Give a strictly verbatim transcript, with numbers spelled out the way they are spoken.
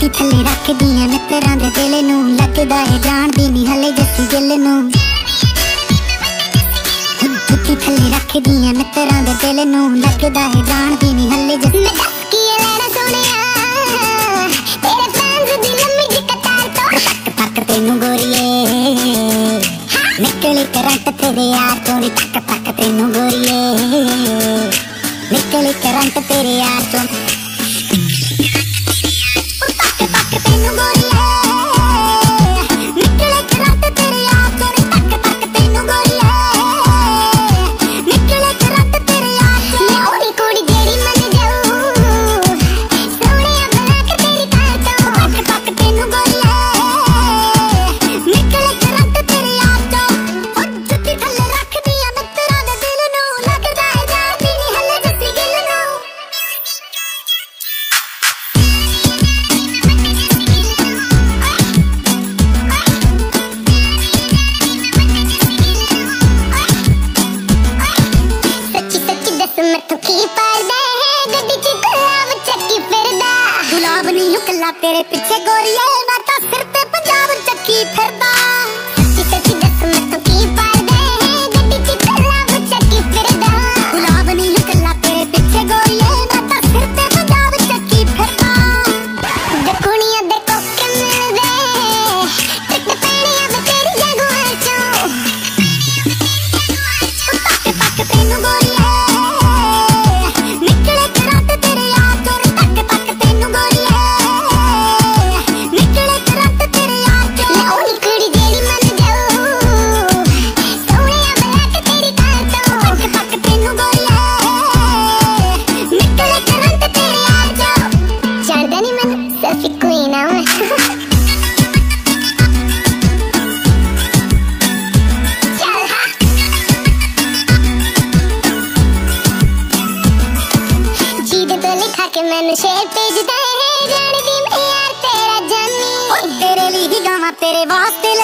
जुत्ती थले रख दियां मित्तरां दे दिल नूं लगदा है जानदी नहीं हले जस्सी गिल नूं। जुत्ती थले रख दियां मित्तरां दे दिल नूं लगदा है जानदी नहीं हले जस्सी। मैं दस की लेना सोनिया तेरे फैंस दी लम्मी जी कतार तो तक तक तेनू गोरिए निकले करंट तेरे यार तो तक तक तेनू गोरिए निकले करंट तेरे यार तो तेरे पीछे गोरिया मैं तो सिर पे पंजाब चक्की फिरदा। सच्ची सच्ची दस मैं तो की पार दे गड्डी च पंजाब चक्की फिरदा। गुलाब नहीं कल्ला तेरे पीछे गोरिया मैं तो सिर पे पंजाब चक्की फिरदा। दकुनिया दे कोके मिलदे टिक पैणियां वे तेरी जगुआं चों तक तक तेनू गोरिया निकले करंट तेरे यार चों तक तक तेनू गोरिया मैनू शेर भेजदा है जानदी मैं यार तेरा जानी तेरे लिए ही गावां तेरे वास्ते